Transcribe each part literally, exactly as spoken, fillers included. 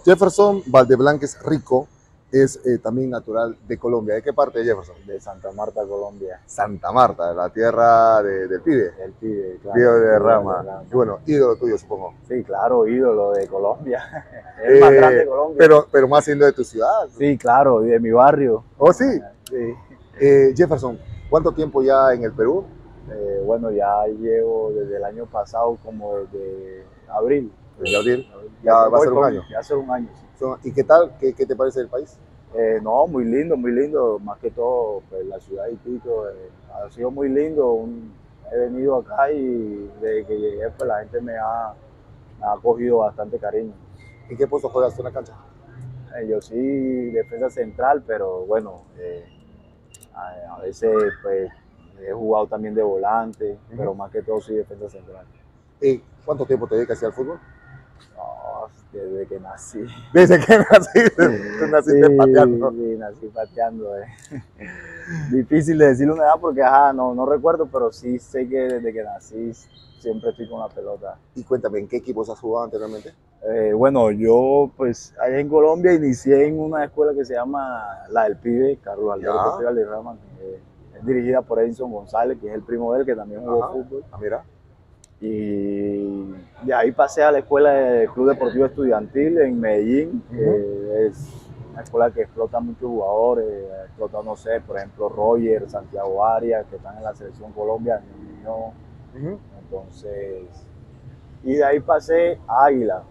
Jefferson Valdeblanques Rico es eh, también natural de Colombia. ¿De qué parte de Jefferson? De Santa Marta, Colombia. Santa Marta, la tierra de, del pibe. El pibe, claro. Pibe de el Rama. pibe de Rama. Y bueno, ídolo tuyo, supongo. Sí, claro, ídolo de Colombia. Es el más Eh, grande de Colombia. Pero, pero más siendo de tu ciudad. Sí, claro, y de mi barrio. ¿Oh, sí? Sí. Eh, Jefferson, ¿cuánto tiempo ya en el Perú? Eh, bueno, ya llevo desde el año pasado, como desde abril. Desde abril. Ya, Ya va a voy ser un con- año. Ya hace un año, sí. So, ¿Y qué tal? ¿Qué, qué te parece el país? Eh, no, muy lindo, muy lindo. Más que todo, pues la ciudad de Iquitos eh, ha sido muy lindo. Un- he venido acá y desde que llegué, pues la gente me ha, me ha cogido bastante cariño. ¿En qué puesto juegas tú en la cancha? Eh, yo sí, defensa central, pero bueno, eh, a, a veces pues he jugado también de volante, Ujú. pero más que todo sí defensa central. Eh, ¿Cuánto tiempo te dedicas al fútbol? No, desde que nací. Desde que naciste, tú naciste Sí, pateando. sí, nací pateando. Eh. Difícil de decir una edad porque ajá, no, no recuerdo, pero sí sé que desde que nací siempre estoy con la pelota. Y cuéntame, ¿en qué equipos has jugado anteriormente? Eh, bueno, yo pues allá en Colombia inicié en una escuela que se llama La del Pibe, Carlos Alberto Ya. Valderrama, que es dirigida por Edison González, que es el primo de él, que también jugó Ajá. fútbol. Ah, mira. Y de ahí pasé a la escuela de Club Deportivo Estudiantil en Medellín, Ujú. que es una escuela que explota muchos jugadores, explota, no sé, por ejemplo, Roger, Santiago Arias, que están en la selección Colombia, niño. Ujú. Entonces, y de ahí pasé a Águila.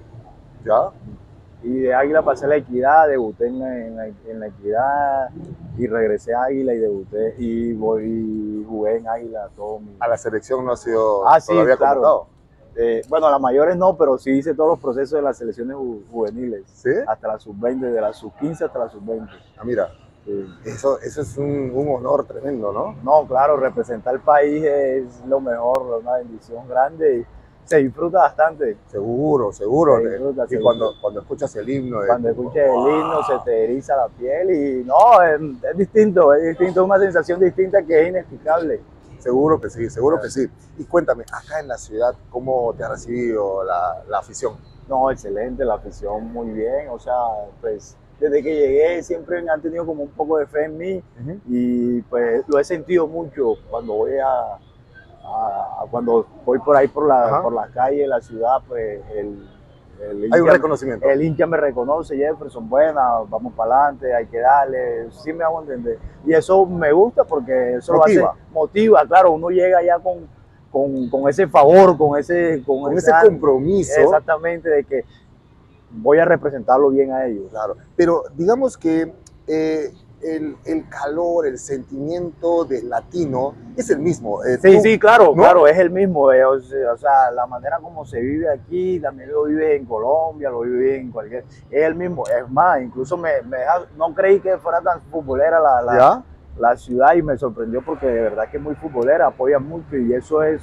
Ya. Y de Águila pasé a la Equidad, debuté en la, en la, en la Equidad y regresé a Águila y debuté y voy y jugué en Águila todo mi... A la selección no ha sido Ah, sí, todavía claro. convocado. Eh, bueno, a las mayores no, pero sí hice todos los procesos de las selecciones ju- juveniles. ¿Sí? Hasta la sub veinte, de la sub quince hasta la sub veinte. Ah, mira. Sí. Eso, eso es un, un honor tremendo, ¿no? No, claro, representar el país es lo mejor, una bendición grande y se disfruta bastante. Seguro, seguro. Se Te- disfruta, y se cuando, disfruta. cuando escuchas el himno de Cuando tu- escuches el himno ¡Wow! se te eriza la piel y no, es, es distinto, es distinto, es una sensación distinta que es inexplicable. Seguro que sí, seguro Claro. que sí. Y cuéntame, acá en la ciudad, ¿cómo te ha recibido la, la afición? No, excelente, la afición muy bien, o sea, pues desde que llegué siempre han tenido como un poco de fe en mí Ujú. y pues lo he sentido mucho cuando voy a, a- a- cuando voy por ahí por la, Ajá. por las calles de la ciudad, pues el, el Hay un hincha- reconocimiento. el hincha me reconoce, Jefferson, buena, vamos para adelante, hay que darle, sí me hago entender. Y eso me gusta porque eso Motiva. lo hace, motiva, claro, uno llega ya con, con, con ese favor, con ese, con Con ese ese compromiso. exactamente, de que voy a representarlo bien a ellos. Claro, pero digamos que eh, el, el calor, el sentimiento del latino es el mismo. Eh, Sí, tú- sí, claro, ¿no? claro, es el mismo. eh, o, sea, o sea, la manera como se vive aquí, también lo vive en Colombia, lo vive en cualquier... Es el mismo, es más, incluso me, me deja- no creí que fuera tan futbolera la, la, ¿Ya? la ciudad y me sorprendió porque de verdad que es muy futbolera, apoya mucho y eso es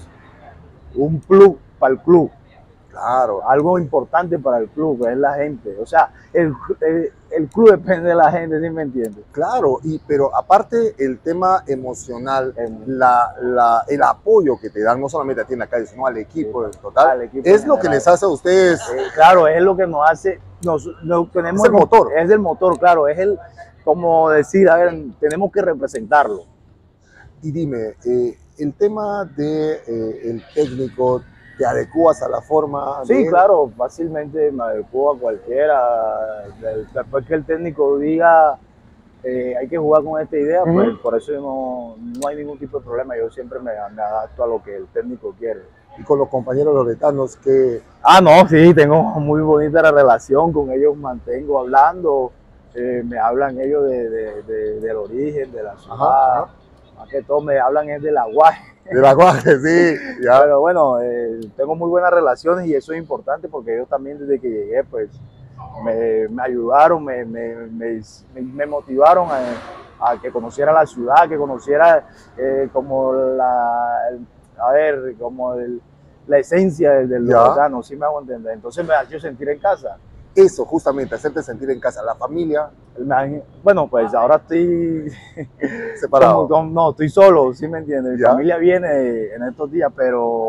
un plus para el club. Claro. Algo importante para el club, que es la gente. O sea, el, el, el club depende de la gente, ¿sí me entiendes? Claro, y, pero aparte el tema emocional, Em, la, la- el apoyo que te dan, no solamente a ti en la calle, sino al equipo en total, al equipo es en lo que general. les hace a ustedes. Eh, claro, es lo que nos hace, nos, nos tenemos Es el motor. Es el motor, claro, es el, como decir, a ver, tenemos que representarlo. Y dime, eh, el tema de eh, el técnico, ¿te adecuas a la forma? Sí, de- claro, fácilmente me adecuo a cualquiera. Del- Después que el técnico diga eh, hay que jugar con esta idea, Ujú. pues por eso yo no, no hay ningún tipo de problema. Yo siempre me, me adapto a lo que el técnico quiere. Y con los compañeros loretanos que Ah, no, sí, tengo muy bonita la relación con ellos, mantengo hablando, eh, me hablan ellos de, de- de- del origen, de la ciudad, Ajá, ajá. más que todo me hablan es del aguaje. del aguaje, sí, ya. Pero bueno, eh, tengo muy buenas relaciones y eso es importante porque ellos también desde que llegué pues me, me ayudaron, me, me, me, me motivaron a, a que conociera la ciudad, que conociera eh, como la, a ver, como el, la esencia del, del Ya. loretano, ¿sí me hago entender? Entonces me ha hecho sentir en casa. Eso, justamente, hacerte sentir en casa, la familia Me ha- Bueno, pues ahora estoy separado. como- como- no, estoy solo, ¿sí me entiendes? Mi Ya. familia viene en estos días, pero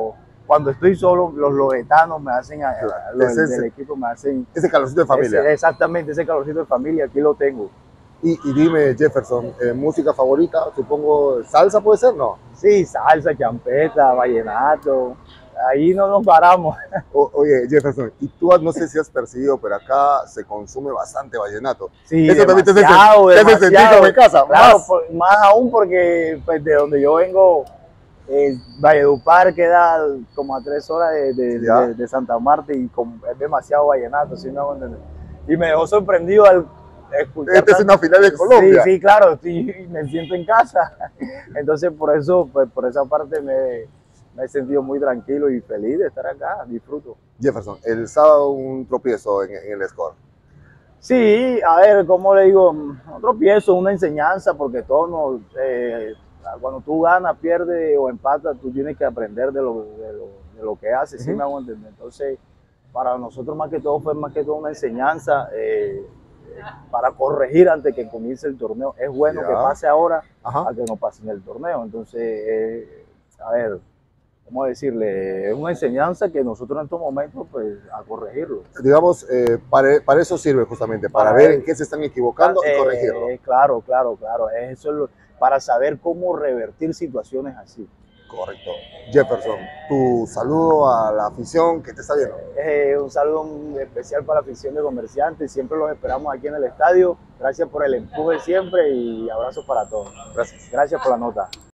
cuando estoy solo, los logetanos me hacen, a- Claro, los ese- del equipo me hacen, Ese calorcito de familia. ese- exactamente ese calorcito de familia, aquí lo tengo. Y, y dime, Jefferson, eh, música favorita, supongo, salsa puede ser, ¿no? Sí, salsa, champeta, vallenato, ahí no nos paramos. O- oye, Jefferson, y tú no sé si has percibido, pero acá se consume bastante vallenato. Sí, Eso también te hace, demasiado, sen- te hace sentir demasiado. como en casa, Claro, más. por- más aún porque pues, de donde yo vengo, eh, Valledupar queda como a tres horas de, de- Ya. de- de Santa Marta y con- es demasiado vallenato, ¿sí me hago entender? Y me dejó sorprendido al escuchar. Esta es tanto- una final de Colombia. Sí, sí, claro, sí, me siento en casa. Entonces por eso, pues por esa parte me, me he sentido muy tranquilo y feliz de estar acá, disfruto. Jefferson, el sábado un tropiezo en, en el score. Sí, a ver, ¿cómo le digo? Otro tropiezo, una enseñanza, porque todos nos, eh, cuando tú ganas, pierdes o empatas, tú tienes que aprender de lo, de lo, de lo que haces, ¿sí Ujú. me hago entender? Entonces, para nosotros más que todo fue más que todo una enseñanza eh, para corregir antes que comience el torneo. Es bueno Ya. que pase ahora Ajá. a que no pase en el torneo. Entonces, eh, a ver, ¿cómo decirle? Es una enseñanza que nosotros en estos momentos, pues, a corregirlo. Digamos, eh, para, para eso sirve justamente, para, Para ver ver- en qué se están equivocando y Eh, corregirlo. claro, claro, claro. Eso es lo- para saber cómo revertir situaciones así. Correcto. Jefferson, tu saludo a la afición que te está viendo. Eh, un saludo muy especial para la afición de Comerciantes. Siempre los esperamos aquí en el estadio. Gracias por el empuje siempre y abrazos para todos. Gracias. Gracias por la nota.